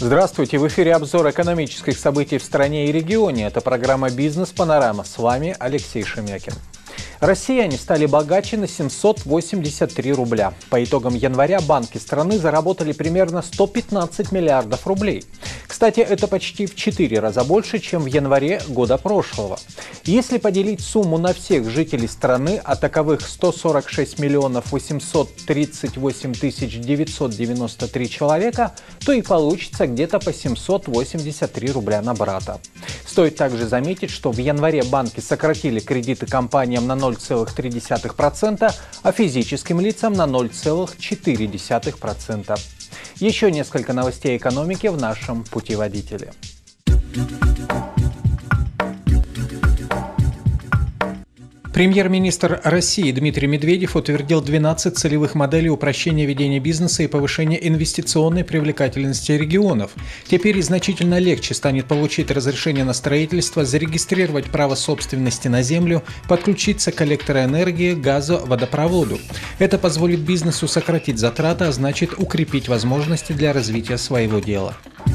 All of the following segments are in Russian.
Здравствуйте! В эфире обзор экономических событий в стране и регионе. Это программа «Бизнес-панорама». С вами Алексей Шемякин. Россияне стали богаче на 783 рубля. По итогам января банки страны заработали примерно 115 миллиардов рублей. Кстати, это почти в 4 раза больше, чем в январе года прошлого. Если поделить сумму на всех жителей страны, а таковых 146 миллионов 838 тысяч 993 человека, то и получится где-то по 783 рубля на брата. Стоит также заметить, что в январе банки сократили кредиты компаниям на 0,3%, а физическим лицам на 0,4%. Еще несколько новостей экономики в нашем путеводителе. Премьер-министр России Дмитрий Медведев утвердил 12 целевых моделей упрощения ведения бизнеса и повышения инвестиционной привлекательности регионов. Теперь значительно легче станет получить разрешение на строительство, зарегистрировать право собственности на землю, подключиться к электроэнергии, газу, водопроводу. Это позволит бизнесу сократить затраты, а значит укрепить возможности для развития своего дела.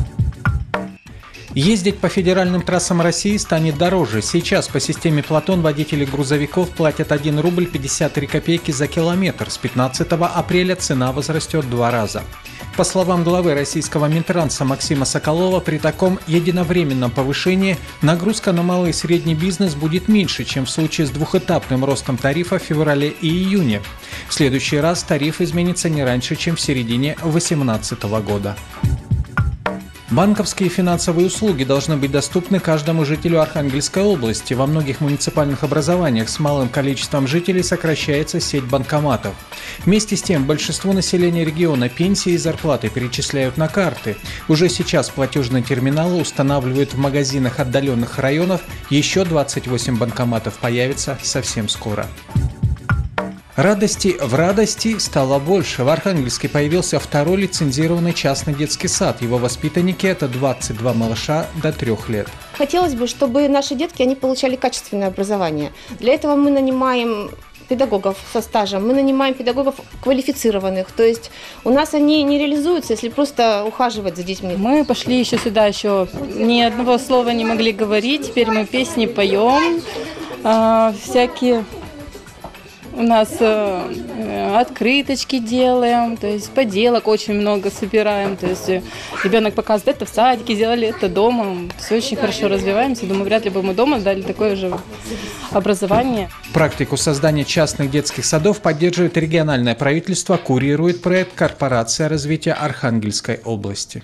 Ездить по федеральным трассам России станет дороже. Сейчас по системе «Платон» водители грузовиков платят 1 рубль 53 копейки за километр. С 15 апреля цена возрастет в 2 раза. По словам главы российского Минтранса Максима Соколова, при таком единовременном повышении нагрузка на малый и средний бизнес будет меньше, чем в случае с двухэтапным ростом тарифа в феврале и июне. В следующий раз тариф изменится не раньше, чем в середине 2018 года. Банковские и финансовые услуги должны быть доступны каждому жителю Архангельской области. Во многих муниципальных образованиях с малым количеством жителей сокращается сеть банкоматов. Вместе с тем, большинство населения региона пенсии и зарплаты перечисляют на карты. Уже сейчас платежные терминалы устанавливают в магазинах отдаленных районов. Еще 28 банкоматов появится совсем скоро. Радости в радости стало больше. В Архангельске появился второй лицензированный частный детский сад. Его воспитанники – это 22 малыша до 3 лет. Хотелось бы, чтобы наши детки они получали качественное образование. Для этого мы нанимаем педагогов со стажем, мы нанимаем педагогов квалифицированных. То есть у нас они не реализуются, если просто ухаживать за детьми. Мы пошли еще ни одного слова не могли говорить. Теперь мы песни поем, всякие... У нас открыточки делаем, то есть поделок очень много собираем. То есть ребенок показывает, это в садике сделали, это дома. Все очень хорошо развиваемся. Думаю, вряд ли бы мы дома дали такое же образование. Практику создания частных детских садов поддерживает региональное правительство, курирует проект Корпорация развития Архангельской области.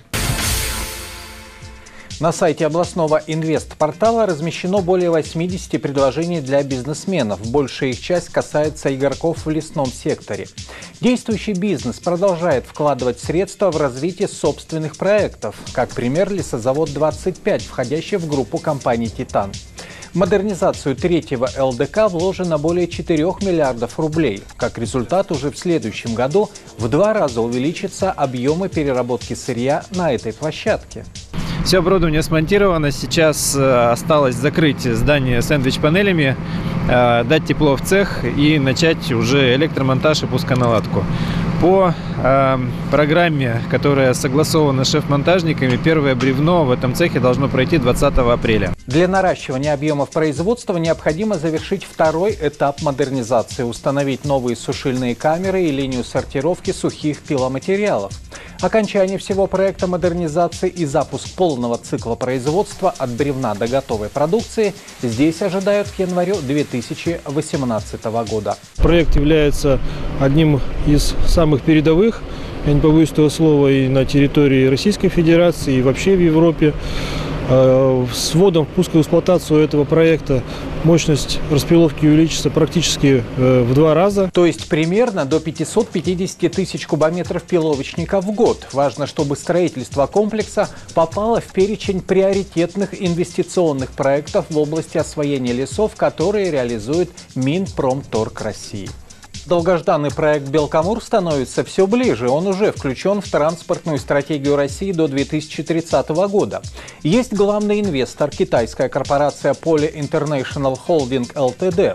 На сайте областного инвестпортала размещено более 80 предложений для бизнесменов. Большая их часть касается игроков в лесном секторе. Действующий бизнес продолжает вкладывать средства в развитие собственных проектов. Как пример, лесозавод 25, входящий в группу компаний «Титан». В модернизацию 3-го ЛДК вложено более 4 миллиардов рублей. Как результат, уже в следующем году в 2 раза увеличатся объемы переработки сырья на этой площадке. Все оборудование смонтировано, сейчас осталось закрыть здание сэндвич-панелями, дать тепло в цех и начать уже электромонтаж и пусконаладку. По программе, которая согласована с шеф-монтажниками, первое бревно в этом цехе должно пройти 20 апреля. Для наращивания объемов производства необходимо завершить 2-й этап модернизации, установить новые сушильные камеры и линию сортировки сухих пиломатериалов. Окончание всего проекта модернизации и запуск полного цикла производства от бревна до готовой продукции здесь ожидают к январю 2018 года. Проект является одним из самых передовых, я не побоюсь этого слова, и на территории Российской Федерации, и вообще в Европе. С вводом в пусковую эксплуатацию этого проекта мощность распиловки увеличится практически в 2 раза. То есть примерно до 550 тысяч кубометров пиловочника в год. Важно, чтобы строительство комплекса попало в перечень приоритетных инвестиционных проектов в области освоения лесов, которые реализует Минпромторг России. Долгожданный проект «Белкамур» становится все ближе. Он уже включен в транспортную стратегию России до 2030 года. Есть главный инвестор – китайская корпорация Poly International Holding Ltd.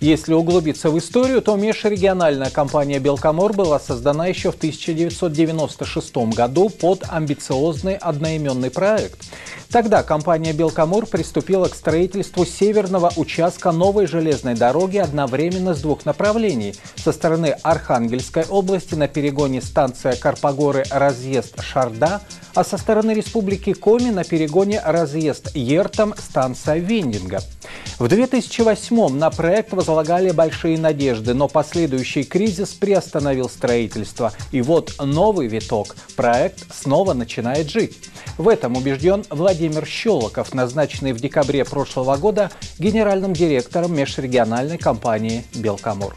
Если углубиться в историю, то межрегиональная компания «Белкамор» была создана еще в 1996 году под амбициозный одноименный проект. Тогда компания «Белкамор» приступила к строительству северного участка новой железной дороги одновременно с двух направлений. Со стороны Архангельской области на перегоне станция Карпогоры-разъезд Шарда, а со стороны Республики Коми на перегоне разъезд Ертом, станция Вендинга. В 2008-м на проект возлагали большие надежды, но последующий кризис приостановил строительство. И вот новый виток. Проект снова начинает жить. В этом убежден Владимир Щелоков, назначенный в декабре прошлого года генеральным директором межрегиональной компании «Белкамор».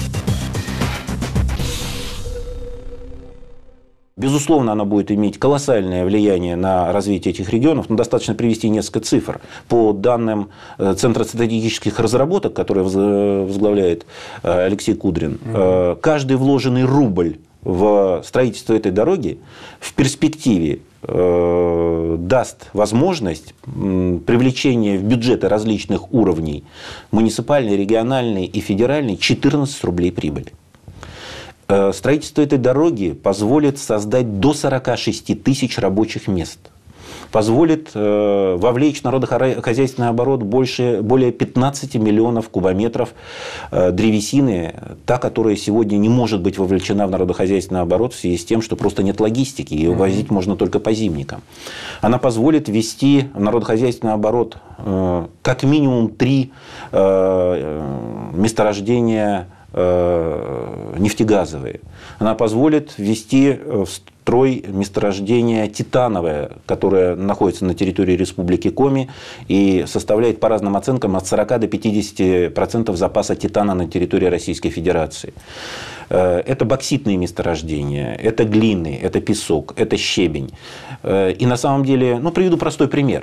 Безусловно, она будет иметь колоссальное влияние на развитие этих регионов, но достаточно привести несколько цифр. По данным Центра стратегических разработок, который возглавляет Алексей Кудрин, каждый вложенный рубль в строительство этой дороги в перспективе даст возможность привлечения в бюджеты различных уровней, муниципальный, региональный и федеральный, 14 рублей прибыли. Строительство этой дороги позволит создать до 46 тысяч рабочих мест. Позволит вовлечь в народохозяйственный оборот более 15 миллионов кубометров древесины, та, которая сегодня не может быть вовлечена в народохозяйственный оборот в связи с тем, что просто нет логистики, ее возить можно только по зимникам. Она позволит ввести в народохозяйственный оборот как минимум 3 месторождения нефтегазовые. Она позволит ввести в строй месторождение титановое, которое находится на территории Республики Коми и составляет по разным оценкам от 40 до 50% запаса титана на территории Российской Федерации. Это бокситные месторождения, это глины, это песок, это щебень. И на самом деле, приведу простой пример.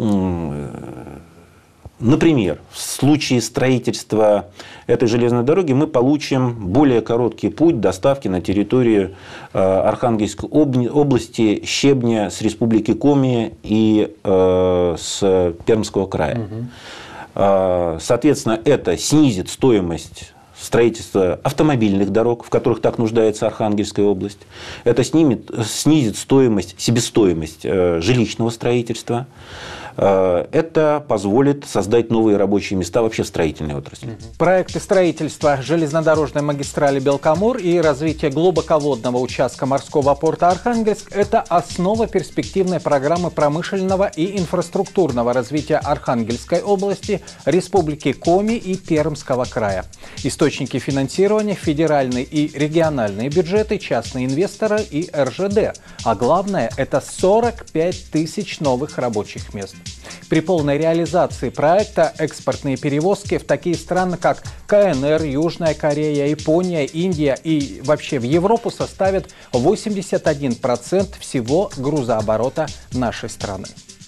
Например, в случае строительства этой железной дороги мы получим более короткий путь доставки на территорию Архангельской области щебня с Республики Коми и с Пермского края. Соответственно, это снизит стоимость строительства автомобильных дорог, в которых так нуждается Архангельская область. Это снизит себестоимость жилищного строительства. Это позволит создать новые рабочие места вообще в строительной отрасли. Проекты строительства железнодорожной магистрали «Белкамор» и развитие глубоководного участка морского порта Архангельск – это основа перспективной программы промышленного и инфраструктурного развития Архангельской области, Республики Коми и Пермского края. Источники финансирования – федеральные и региональные бюджеты, частные инвесторы и РЖД. А главное – это 45 тысяч новых рабочих мест. При полной реализации проекта экспортные перевозки в такие страны, как КНР, Южная Корея, Япония, Индия и вообще в Европу составят 81% всего грузооборота нашей страны.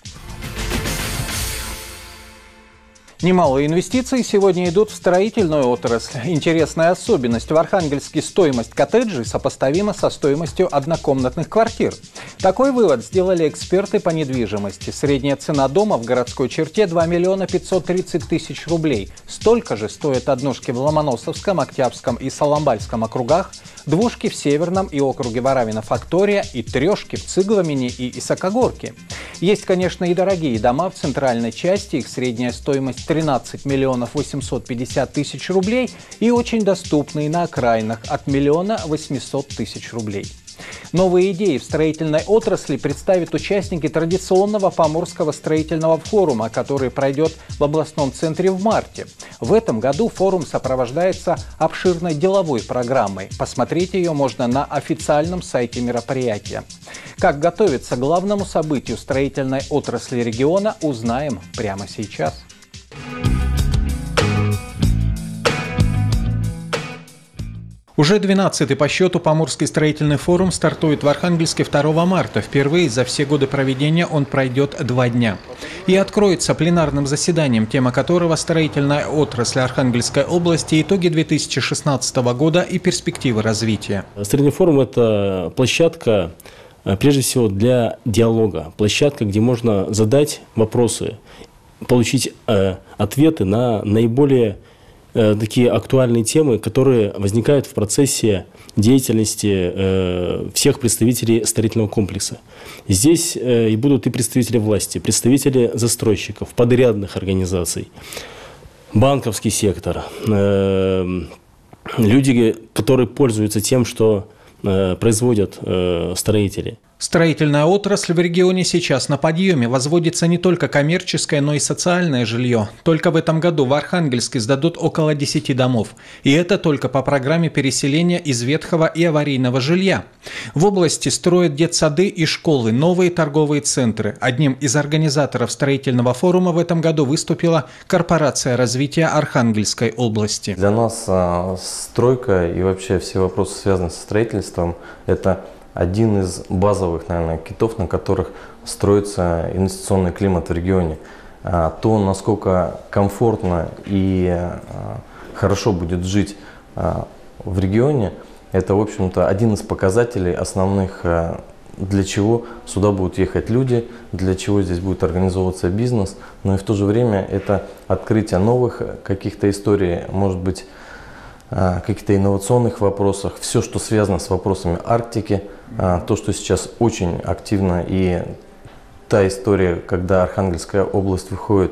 Немалые инвестиции сегодня идут в строительную отрасль. Интересная особенность: в Архангельске стоимость коттеджей сопоставима со стоимостью однокомнатных квартир. Такой вывод сделали эксперты по недвижимости. Средняя цена дома в городской черте 2 миллиона 530 тысяч рублей. Столько же стоят однушки в Ломоносовском, Октябрьском и Соломбальском округах, двушки в Северном и округе Варавина-Фактория и трешки в Цыгломине и Исакогорке. Есть, конечно, и дорогие дома в центральной части, их средняя стоимость 13 миллионов 850 тысяч рублей, и очень доступные на окраинах от 1 800 000 рублей. Новые идеи в строительной отрасли представят участники традиционного Поморского строительного форума, который пройдет в областном центре в марте. В этом году форум сопровождается обширной деловой программой. Посмотреть ее можно на официальном сайте мероприятия. Как готовиться к главному событию строительной отрасли региона, узнаем прямо сейчас. Уже 12-й по счету Поморский строительный форум стартует в Архангельске 2 марта. Впервые за все годы проведения он пройдет 2 дня. И откроется пленарным заседанием, тема которого – строительная отрасль Архангельской области, итоги 2016 года и перспективы развития. Строительный форум – это площадка, прежде всего, для диалога. Площадка, где можно задать вопросы, получить ответы на наиболее такие актуальные темы, которые возникают в процессе деятельности всех представителей строительного комплекса. Здесь и будут и представители власти, представители застройщиков, подрядных организаций, банковский сектор, люди, которые пользуются тем, что производят строители. Строительная отрасль в регионе сейчас на подъеме. Возводится не только коммерческое, но и социальное жилье. Только в этом году в Архангельске сдадут около 10 домов. И это только по программе переселения из ветхого и аварийного жилья. В области строят детсады и школы, новые торговые центры. Одним из организаторов строительного форума в этом году выступила Корпорация развития Архангельской области. Для нас стройка и вообще все вопросы, связанные со строительством, это один из базовых, наверное, китов, на которых строится инвестиционный климат в регионе. То, насколько комфортно и хорошо будет жить в регионе, это, в общем-то, один из показателей основных, для чего сюда будут ехать люди, для чего здесь будет организовываться бизнес, но и в то же время это открытие новых каких-то историй, может быть, каких-то инновационных вопросах, все, что связано с вопросами Арктики, то, что сейчас очень активно, и та история, когда Архангельская область выходит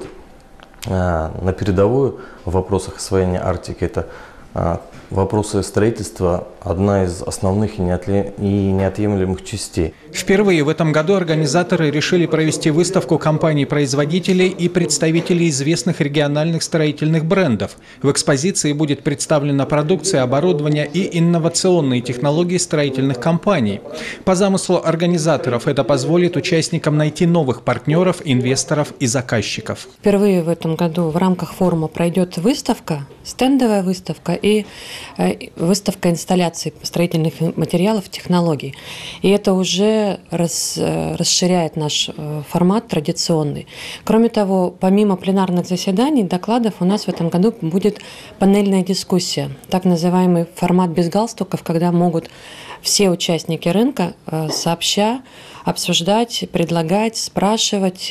на передовую в вопросах освоения Арктики, это вопросы строительства – одна из основных и неотъемлемых частей. Впервые в этом году организаторы решили провести выставку компаний-производителей и представителей известных региональных строительных брендов. В экспозиции будет представлена продукция, оборудование и инновационные технологии строительных компаний. По замыслу организаторов это позволит участникам найти новых партнеров, инвесторов и заказчиков. Впервые в этом году в рамках форума пройдет выставка, стендовая выставка и выставка инсталляций строительных материалов, технологий. И это уже расширяет наш формат традиционный. Кроме того, помимо пленарных заседаний, докладов, у нас в этом году будет панельная дискуссия, так называемый формат без галстуков, когда могут все участники рынка сообща обсуждать, предлагать, спрашивать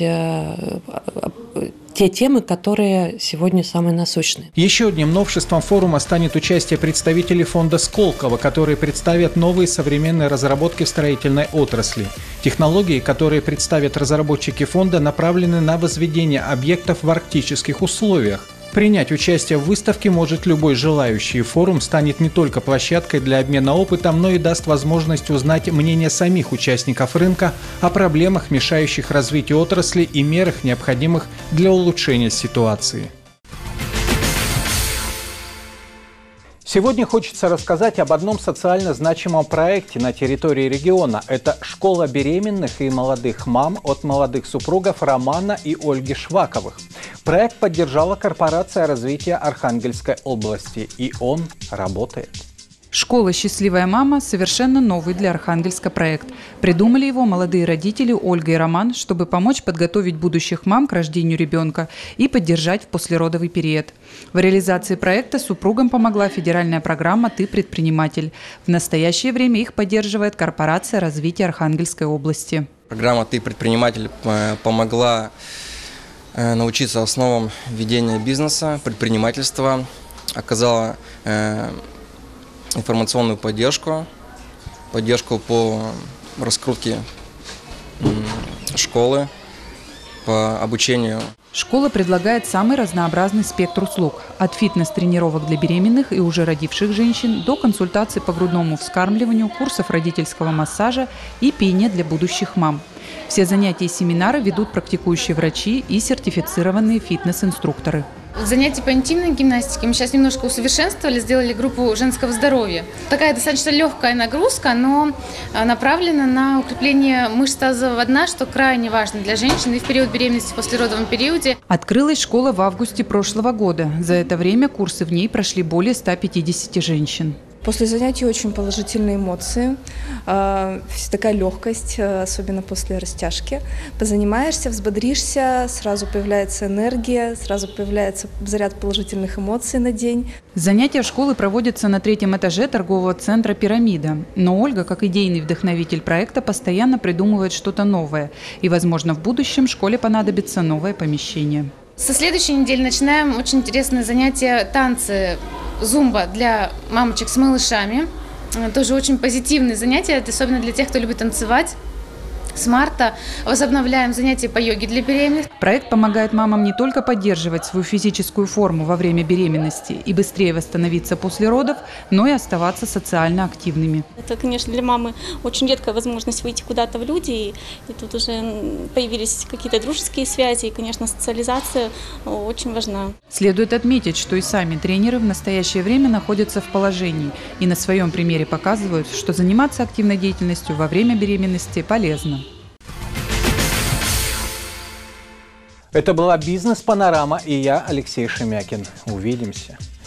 те темы, которые сегодня самые насущные. Еще одним новшеством форума станет участие представителей фонда Сколково, которые представят новые современные разработки в строительной отрасли. Технологии, которые представят разработчики фонда, направлены на возведение объектов в арктических условиях. Принять участие в выставке может любой желающий. Форум станет не только площадкой для обмена опытом, но и даст возможность узнать мнение самих участников рынка о проблемах, мешающих развитию отрасли, и мерах, необходимых для улучшения ситуации. Сегодня хочется рассказать об одном социально значимом проекте на территории региона. Это школа беременных и молодых мам от молодых супругов Романа и Ольги Шваковых. Проект поддержала Корпорация развития Архангельской области, и он работает. Школа «Счастливая мама» – совершенно новый для Архангельска проект. Придумали его молодые родители Ольга и Роман, чтобы помочь подготовить будущих мам к рождению ребенка и поддержать в послеродовый период. В реализации проекта супругам помогла федеральная программа «Ты предприниматель». В настоящее время их поддерживает Корпорация развития Архангельской области. Программа «Ты предприниматель» помогла научиться основам ведения бизнеса, предпринимательства, оказала информационную поддержку по раскрутке школы, по обучению. Школа предлагает самый разнообразный спектр услуг – от фитнес-тренировок для беременных и уже родивших женщин до консультаций по грудному вскармливанию, курсов родительского массажа и пения для будущих мам. Все занятия и семинары ведут практикующие врачи и сертифицированные фитнес-инструкторы. Занятия по интимной гимнастике мы сейчас немножко усовершенствовали, сделали группу женского здоровья. Такая достаточно легкая нагрузка, но направлена на укрепление мышц тазового дна, что крайне важно для женщин и в период беременности, в послеродовом периоде. Открылась школа в августе прошлого года. За это время курсы в ней прошли более 150 женщин. После занятий очень положительные эмоции, такая легкость, особенно после растяжки. Позанимаешься, взбодришься, сразу появляется энергия, сразу появляется заряд положительных эмоций на день. Занятия школы проводятся на 3-м этаже торгового центра «Пирамида». Но Ольга, как идейный вдохновитель проекта, постоянно придумывает что-то новое. И, возможно, в будущем школе понадобится новое помещение. Со следующей недели начинаем очень интересные занятия танцы зумба для мамочек с малышами. Тоже очень позитивные занятия, особенно для тех, кто любит танцевать. С марта возобновляем занятия по йоге для беременных. Проект помогает мамам не только поддерживать свою физическую форму во время беременности и быстрее восстановиться после родов, но и оставаться социально активными. Это, конечно, для мамы очень редкая возможность выйти куда-то в люди, и тут уже появились какие-то дружеские связи, и, конечно, социализация очень важна. Следует отметить, что и сами тренеры в настоящее время находятся в положении и на своем примере показывают, что заниматься активной деятельностью во время беременности полезно. Это была «Бизнес-панорама» и я, Алексей Шемякин. Увидимся.